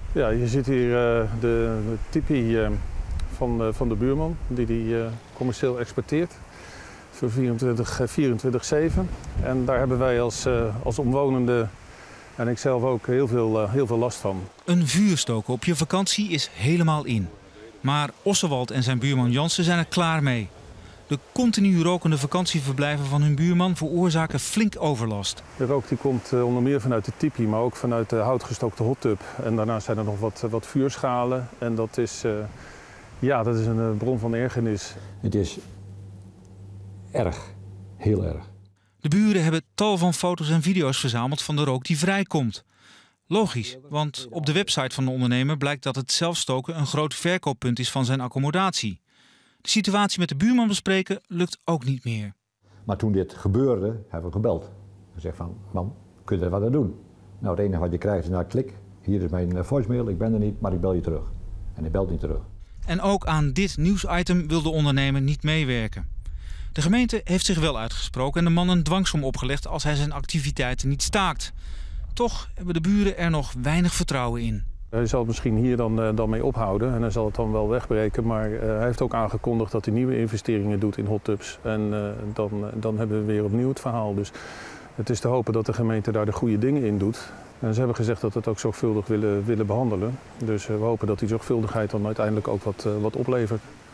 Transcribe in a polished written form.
Ja, je ziet hier de tipi van de buurman die commercieel exporteert. Voor 24/7. En daar hebben wij als omwonenden en ik zelf ook heel veel last van. Een vuur stoken op je vakantie is helemaal in. Maar Ossewald en zijn buurman Jansen zijn er klaar mee. De continu rokende vakantieverblijven van hun buurman veroorzaken flink overlast. De rook die komt onder meer vanuit de tipi, maar ook vanuit de houtgestookte hottub. En daarnaast zijn er nog wat vuurschalen. En dat is een bron van ergernis. Het is erg, heel erg. De buren hebben tal van foto's en video's verzameld van de rook die vrijkomt. Logisch, want op de website van de ondernemer blijkt dat het zelfstoken een groot verkooppunt is van zijn accommodatie. De situatie met de buurman bespreken lukt ook niet meer. Maar toen dit gebeurde, hebben we gebeld. Gezegd van, man, kun je er wat aan doen? Nou, het enige wat je krijgt is klik. Hier is mijn voicemail, ik ben er niet, maar ik bel je terug. En hij belt niet terug. En ook aan dit nieuwsitem wil de ondernemer niet meewerken. De gemeente heeft zich wel uitgesproken en de man een dwangsom opgelegd als hij zijn activiteiten niet staakt. Toch hebben de buren er nog weinig vertrouwen in. Hij zal het misschien hier dan mee ophouden en hij zal het dan wel wegbreken. Maar hij heeft ook aangekondigd dat hij nieuwe investeringen doet in hot tubs. En dan hebben we weer opnieuw het verhaal. Dus het is te hopen dat de gemeente daar de goede dingen in doet. En ze hebben gezegd dat het ook zorgvuldig willen behandelen. Dus we hopen dat die zorgvuldigheid dan uiteindelijk ook wat oplevert.